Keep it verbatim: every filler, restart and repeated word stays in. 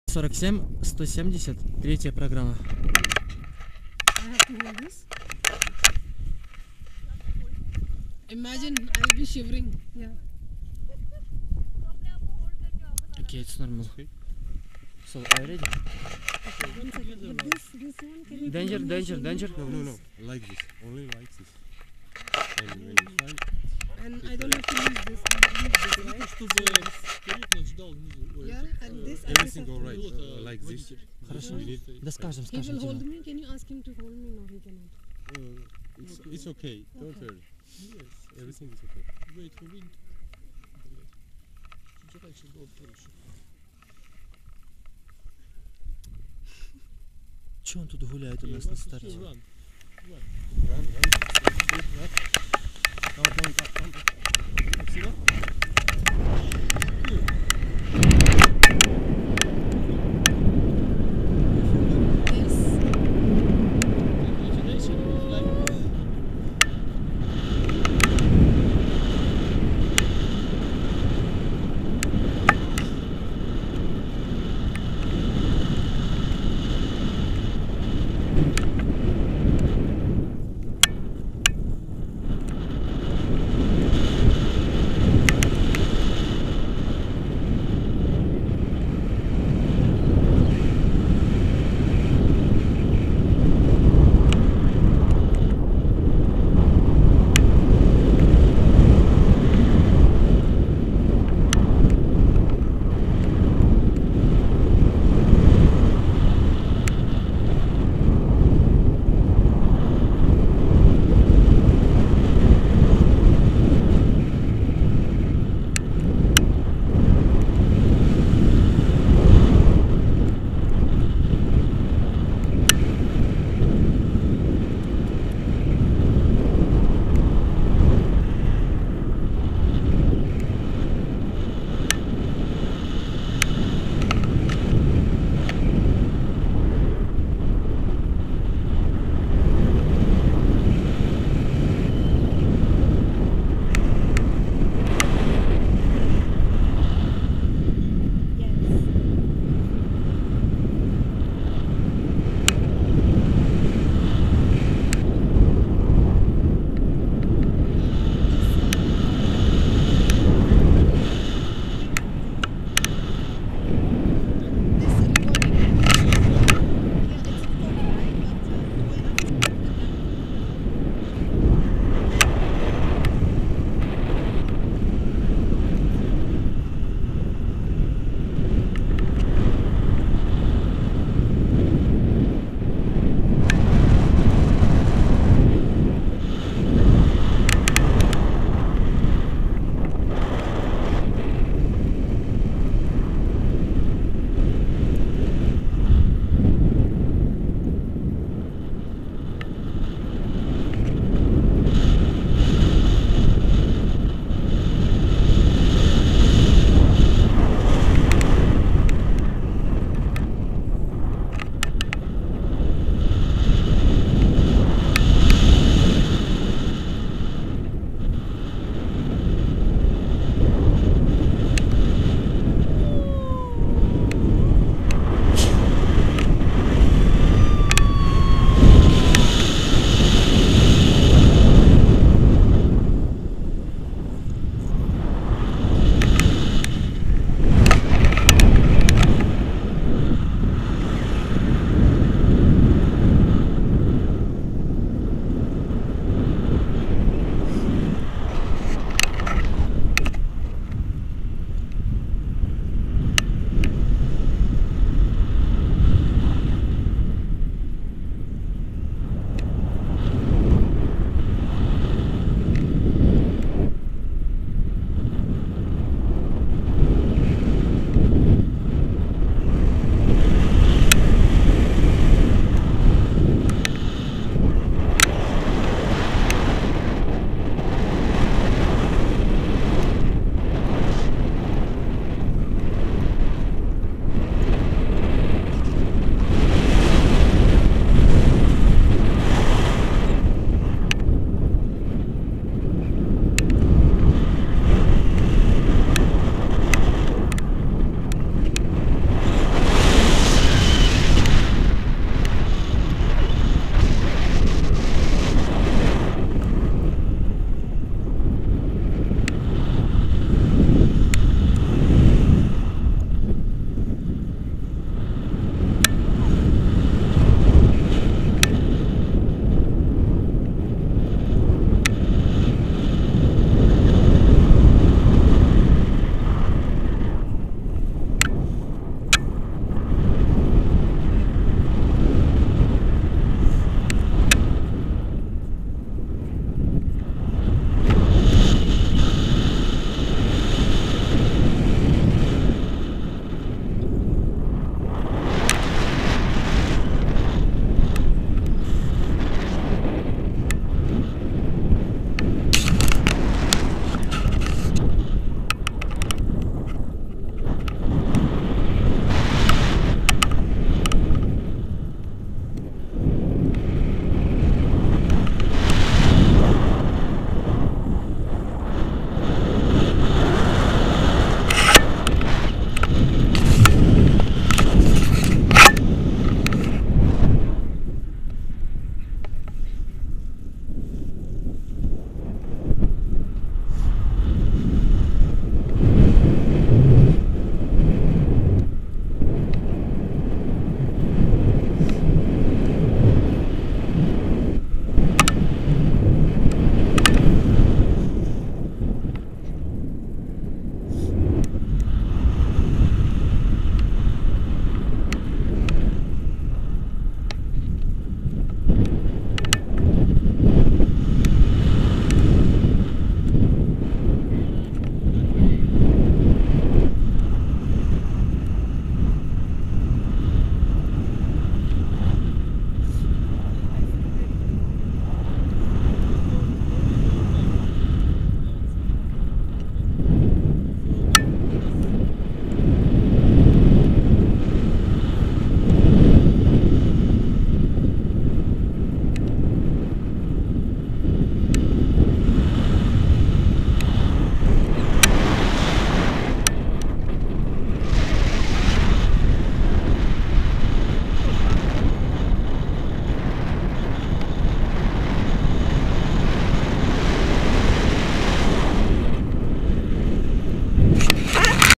сорок семь сто семьдесят, третья программа. I have to hold this. Imagine I'll be shivering. Yeah. Okay, it's normal. So, are you ready? One second. But this, this one, can you Danger, put on my danger, shoulder? danger. No, no, no. Like this. Only like this. And when you fly, And I don't have to use this. Use this, right? Чтобы перед ждал внизу. Yeah, and this I just everything have go to right. use. Uh, like this. Хорошо. We need- Да скажем, He will скажем. hold Дима. me. Can you ask him to hold me? No, he cannot. Uh, it's, it's okay. Don't Okay. worry. Yes. Everything is okay. Wait for wind. Блядь. Чуть раньше было проще. Че он тут гуляет у нас на старте? Run. Run, run. Там, там, там, там. Сюда?